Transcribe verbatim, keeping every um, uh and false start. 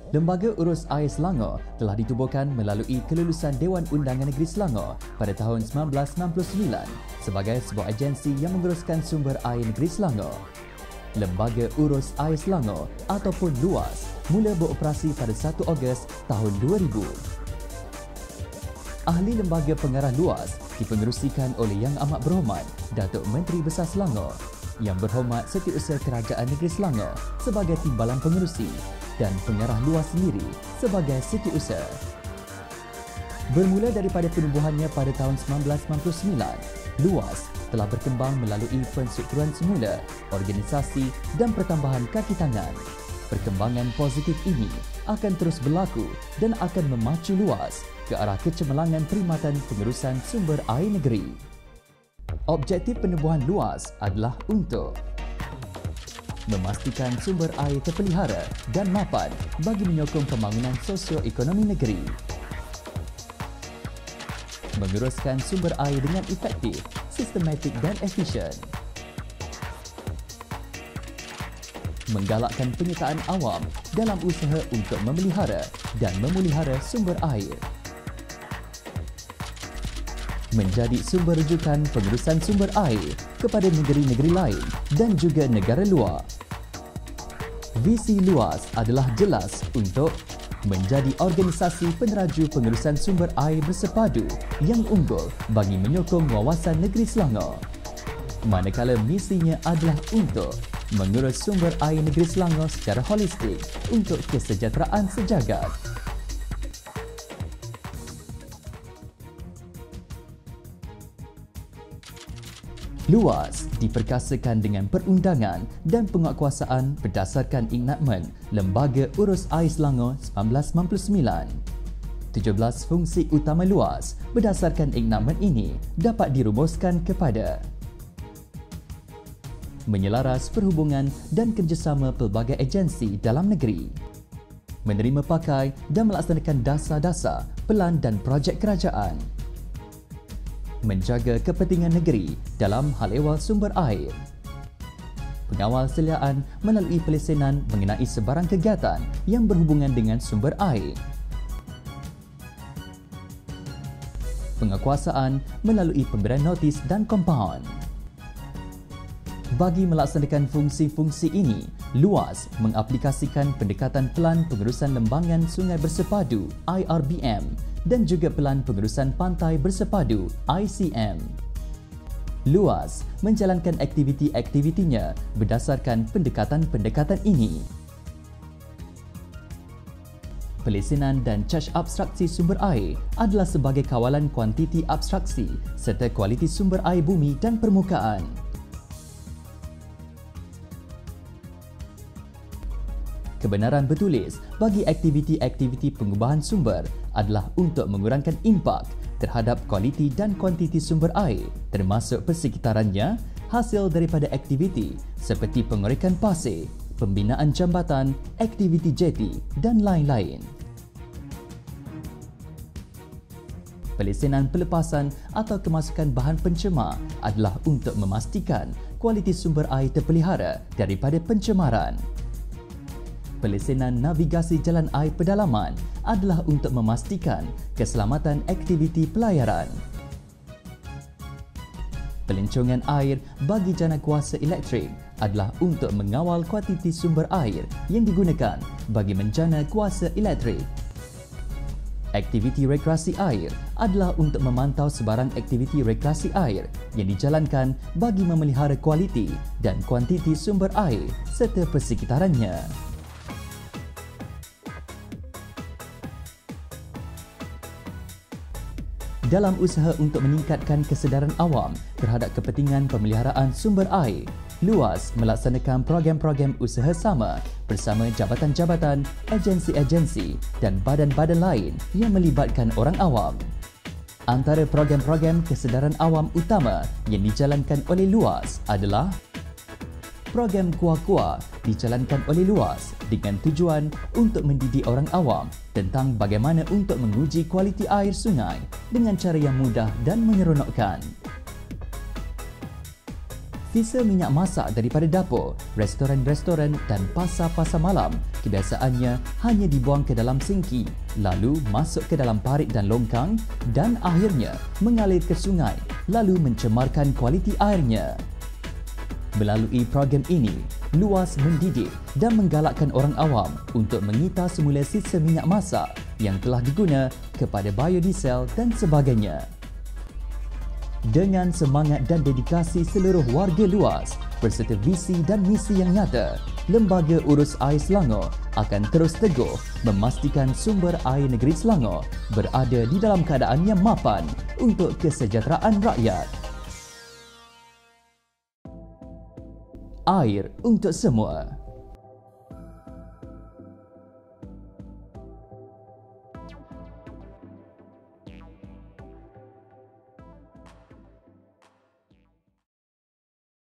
Lembaga Urus Air Selangor telah ditubuhkan melalui kelulusan Dewan Undangan Negeri Selangor pada tahun sembilan belas enam puluh sembilan sebagai sebuah agensi yang menguruskan sumber air negeri Selangor. Lembaga Urus Air Selangor ataupun LUAS mula beroperasi pada satu Ogos tahun dua ribu. Ahli Lembaga Pengarah LUAS dipengerusikan oleh Yang Amat Berhormat Datuk Menteri Besar Selangor, Yang Berhormat Setiausaha Kerajaan Negeri Selangor sebagai Timbalan Pengerusi dan Pengarah LUAS sendiri sebagai Setiausaha. Bermula daripada penubuhannya pada tahun sembilan belas sembilan puluh sembilan, LUAS telah berkembang melalui penstrukturan semula, organisasi dan pertambahan kaki tangan. Perkembangan positif ini akan terus berlaku dan akan memacu LUAS ke arah kecemerlangan perkhidmatan pengurusan sumber air negeri. Objektif penubuhan LUAS adalah untuk memastikan sumber air terpelihara dan mapan bagi menyokong pembangunan sosioekonomi negeri, menguruskan sumber air dengan efektif, sistematik dan efisien, menggalakkan penyertaan awam dalam usaha untuk memelihara dan memulihara sumber air, menjadi sumber rujukan pengurusan sumber air kepada negeri-negeri lain dan juga negara luar. Visi LUAS adalah jelas untuk menjadi organisasi peneraju pengurusan sumber air bersepadu yang unggul bagi menyokong wawasan negeri Selangor. Manakala misinya adalah untuk mengurus sumber air negeri Selangor secara holistik untuk kesejahteraan sejagat. LUAS diperkasakan dengan perundangan dan penguatkuasaan berdasarkan Enactment Lembaga Urus Air Selangor sembilan belas sembilan puluh sembilan. tujuh belas fungsi utama LUAS berdasarkan Enactment ini dapat dirumuskan kepada menyelaras perhubungan dan kerjasama pelbagai agensi dalam negeri, menerima pakai dan melaksanakan dasar-dasar, pelan dan projek kerajaan, menjaga kepentingan negeri dalam hal ehwal sumber air, pengawal seliaan melalui pelesenan mengenai sebarang kegiatan yang berhubungan dengan sumber air, penguatkuasaan melalui pemberian notis dan kompaun. Bagi melaksanakan fungsi-fungsi ini, LUAS mengaplikasikan pendekatan Pelan Pengurusan Lembangan Sungai Bersepadu I R B M dan juga Pelan Pengurusan Pantai Bersepadu I C M. LUAS menjalankan aktiviti-aktivitinya berdasarkan pendekatan-pendekatan ini. Pelesenan dan caj abstraksi sumber air adalah sebagai kawalan kuantiti abstraksi serta kualiti sumber air bumi dan permukaan. Kebenaran bertulis bagi aktiviti-aktiviti pengubahan sumber adalah untuk mengurangkan impak terhadap kualiti dan kuantiti sumber air termasuk persekitarannya hasil daripada aktiviti seperti pengorekan pasir, pembinaan jambatan, aktiviti jeti dan lain-lain. Pelesenan pelepasan atau kemasukan bahan pencemar adalah untuk memastikan kualiti sumber air terpelihara daripada pencemaran. Pelesenan navigasi jalan air pedalaman adalah untuk memastikan keselamatan aktiviti pelayaran. Pelancongan air bagi jana kuasa elektrik adalah untuk mengawal kuantiti sumber air yang digunakan bagi menjana kuasa elektrik. Aktiviti rekreasi air adalah untuk memantau sebarang aktiviti rekreasi air yang dijalankan bagi memelihara kualiti dan kuantiti sumber air serta persekitarannya. Dalam usaha untuk meningkatkan kesedaran awam terhadap kepentingan pemeliharaan sumber air, LUAS melaksanakan program-program usaha sama bersama jabatan-jabatan, agensi-agensi dan badan-badan lain yang melibatkan orang awam. Antara program-program kesedaran awam utama yang dijalankan oleh LUAS adalah program Kuah-Kuah dijalankan oleh LUAS dengan tujuan untuk mendidik orang awam tentang bagaimana untuk menguji kualiti air sungai dengan cara yang mudah dan menyeronokkan. Sisa minyak masak daripada dapur, restoran-restoran dan pasar-pasar malam kebiasaannya hanya dibuang ke dalam singki, lalu masuk ke dalam parit dan longkang dan akhirnya mengalir ke sungai lalu mencemarkan kualiti airnya. Melalui program ini, Luas mendidik dan menggalakkan orang awam untuk mengita semula sisa minyak masak yang telah diguna kepada biodiesel dan sebagainya. Dengan semangat dan dedikasi seluruh warga Luas berserta visi dan misi yang nyata, Lembaga Urus Air Selangor akan terus teguh memastikan sumber air negeri Selangor berada di dalam keadaan yang mapan untuk kesejahteraan rakyat. Air untuk semua.